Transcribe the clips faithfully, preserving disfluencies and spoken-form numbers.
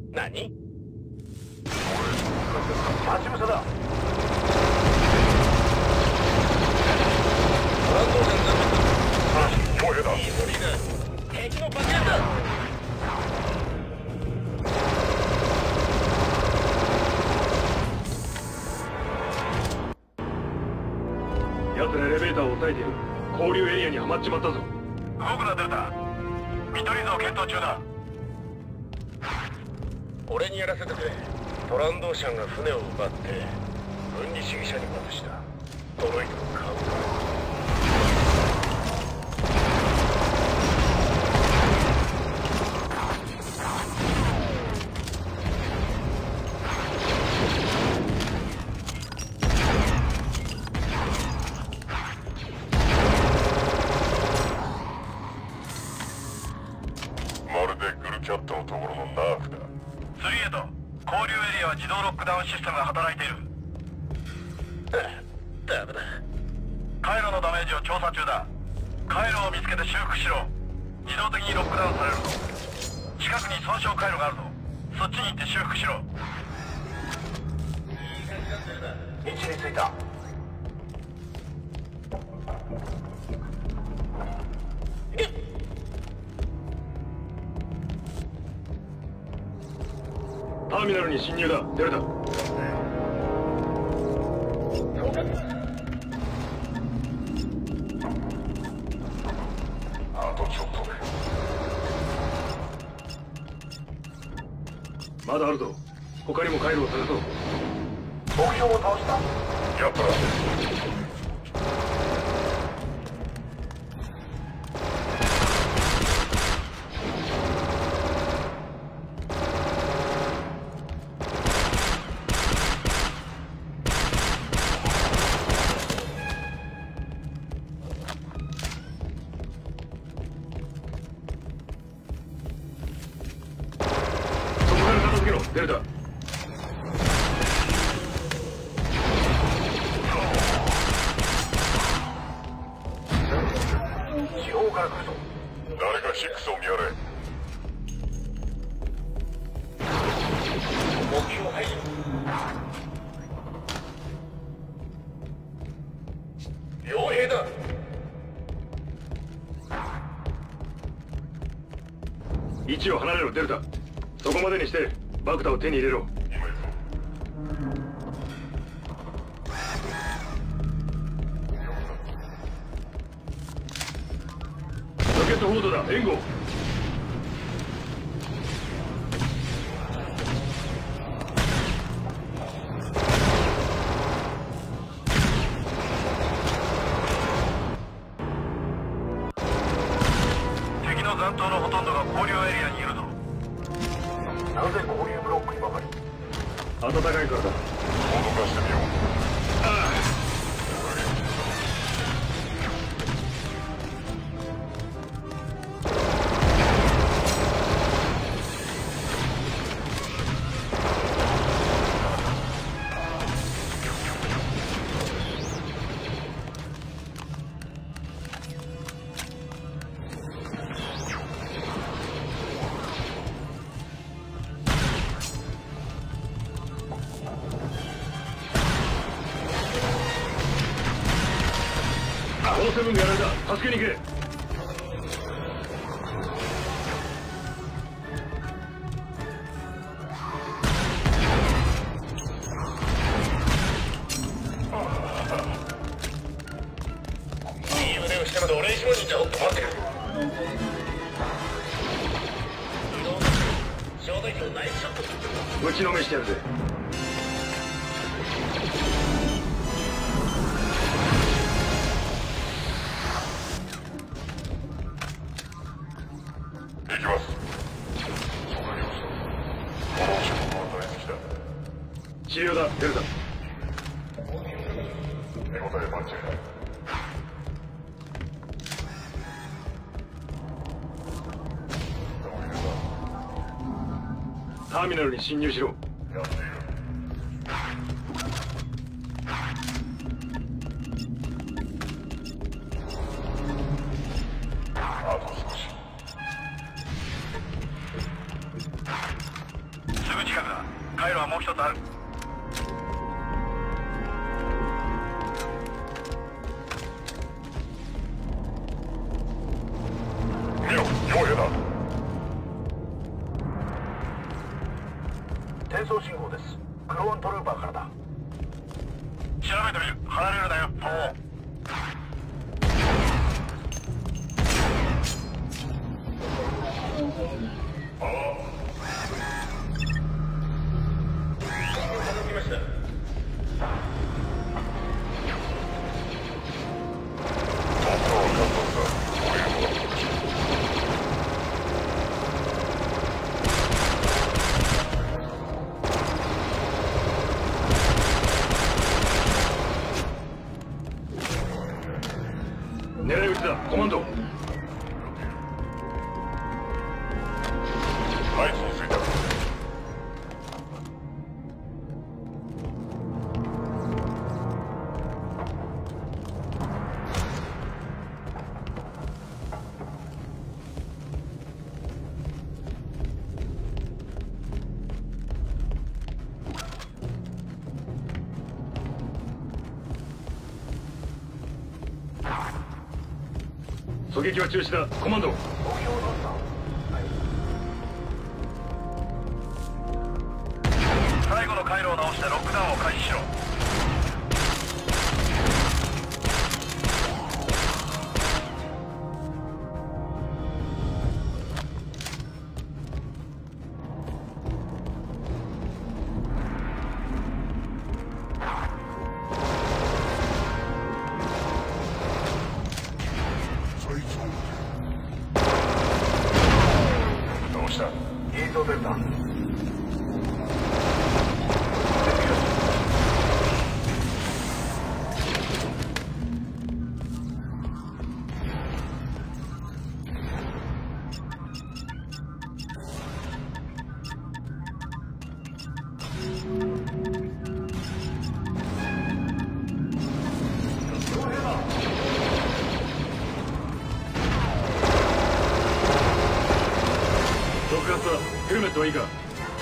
何？待ち伏せだ。トランドーシャンが傭兵だ。いい森だ。敵の爆弾だ。 奴らエレベーターを抑えている。交流エリアにはまっちまったぞ。 動くなデルタ。見取り図を検討中だ。 俺にやらせてくれ。トランドーシャンが船を奪って分離主義者に渡したドロイドのカウンター。 まるでグルキャットのところのナーフだ。スリーエイト、交流エリアは自動ロックダウンシステムが働いている。 ダメだ。 回路のダメージを調査中だ。回路を見つけて修復しろ。自動的にロックダウンされるぞ。近くに損傷回路があるぞ。そっちに行って修復しろ。 位置についた。 ターミナルに侵入だ。デルタ。 あとちょっとで。 まだあるぞ。他にも回路を探そう。 目標を倒した。やったら。 デルタ。 地方から来るぞ。誰かシックスを見張れ。 目標配置。傭兵だ。 位置を離れろ。デルタ。そこまでにしてバクタを手に入れろ。 今行くぞ。 ロケットフォードだ。援護。 敵の残党のほとんどが交流エリアにいるぞ。なぜこういうブロックにばかり。 暖かいからだ。 脅かしてみよう。 ああ。オーセブンがやられた。助けに行け。 いい腕をしてまで俺にしろにちょっと待ってくれ。移動の衝撃をナイスショット。 打ちのめしてやるぜ。 行きます。そうなりました。この仕事は大好きだ。 治療だ。デルタ。 手応え間違いない。 ターミナルに侵入しろ。 やっている。あと少し。 回路はもう一つある。 見ろ、傭兵だ。 転送信号です。クローントルーパーからだ。調べてみる。離れるなよ。おう。 来ました。 狙い撃ちだ、コマンド。 はい、そうついた。 狙撃は中止だ、コマンド。 目標をどうした？はい。最後の回路を直してロックダウンを開始しろ。 どうした？ 映像データ。 毒ガスはヘルメットはいいか？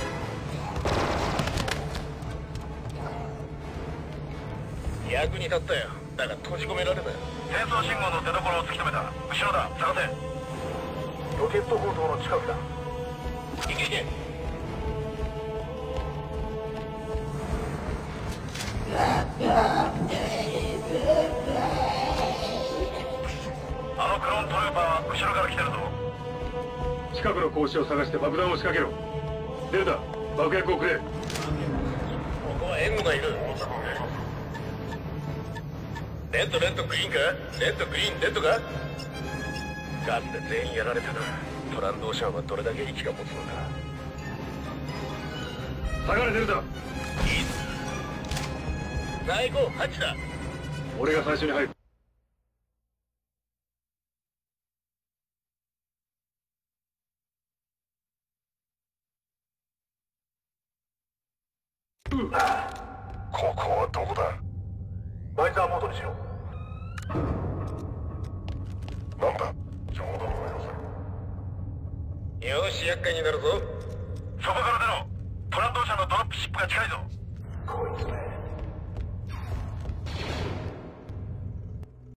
役に立ったよ。だが閉じ込められたよ。 転送信号の出所を突き止めた。後ろだ、探せ。ロケット砲塔の近くだ。 いけいけ。 あのクローントルーパーは後ろから来てるぞ。 近くの格子を探して爆弾を仕掛けろ。デルタ、爆薬をくれ。 ここは援護がいる。レッド、レッド、グリーンか？レッド、グリーン、レッドか？ガンで全員やられたな。トランドーシャンはどれだけ息が持つのか。 下がれ、デルタ。 いい。さあ行こう、ハッチだ。 俺が最初に入る。 ここはどこだ？ バイザーモードにしろ。 なんだ？ちょうどのよよし、厄介になるぞ。 そこから出ろ。トランドーシャのドロップシップが近いぞ。 こいつめ。